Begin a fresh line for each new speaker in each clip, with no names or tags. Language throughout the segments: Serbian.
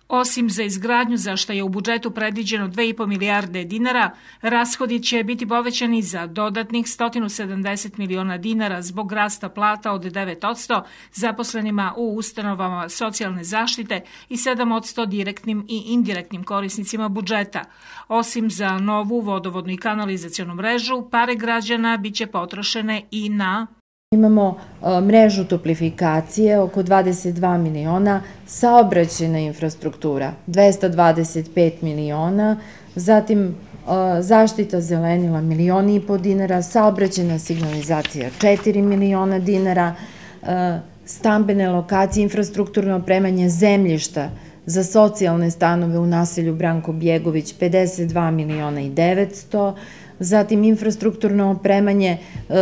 Osim za izgradnju, za što je u budžetu predviđeno 2,5 milijarde dinara, rashodi će biti povećani za dodatnih 170 miliona dinara zbog rasta plata od 9% zaposlenima u ustanovama socijalne zaštite i 7% direktnim i indirektnim korisnicima budžeta. Osim za novu vodovodnu i kanalizacionu mrežu, pare građana biće potrošene i na...
Imamo mrežu toplifikacije, oko 22 miliona, saobraćajna infrastruktura, 225 miliona, zatim zaštita zelenila 1,5 miliona dinara, saobraćajna signalizacija 4 miliona dinara, stambene lokacije, infrastrukturno opremanje zemljišta za socijalne stanove u naselju Branko Bjegović 52 miliona i 900, zatim infrastrukturno opremanje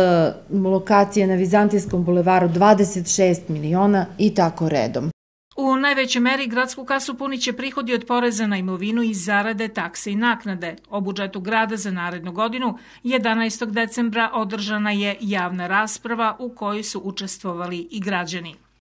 lokacije na Vizantijskom bulevaru 26 miliona i tako redom.
U najvećoj meri gradsku kasu puniće prihodi od poreza na imovinu i zarade, takse i naknade. O budžetu grada za narednu godinu 11. decembra održana je javna rasprava u kojoj su učestvovali i građani.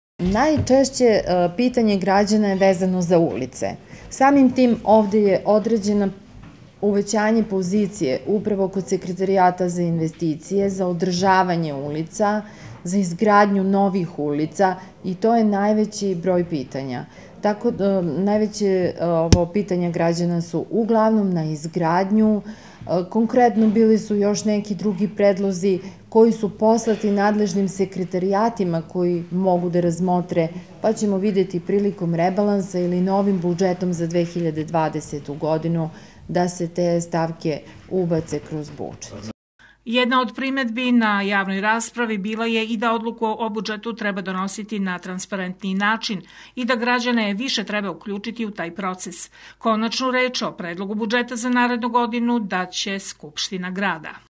Najčešće pitanje građana je vezano za ulice. Samim tim ovde je određena uvećanje pozicije upravo kod Sekretarijata za investicije, za održavanje ulica, za izgradnju novih ulica i to je najveći broj pitanja. Tako najveće pitanja građana su uglavnom na izgradnju. Konkretno bili su još neki drugi predlozi koji su poslati nadležnim sekretarijatima koji mogu da razmotre, pa ćemo videti prilikom rebalansa ili novim budžetom za 2020. godinu da se te stavke ubace kroz budžet.
Jedna od primedbi na javnoj raspravi bila je i da odluku o budžetu treba donositi na transparentniji način i da građane više treba uključiti u taj proces. Konačnu reč o predlogu budžeta za narednu godinu daće Skupština grada.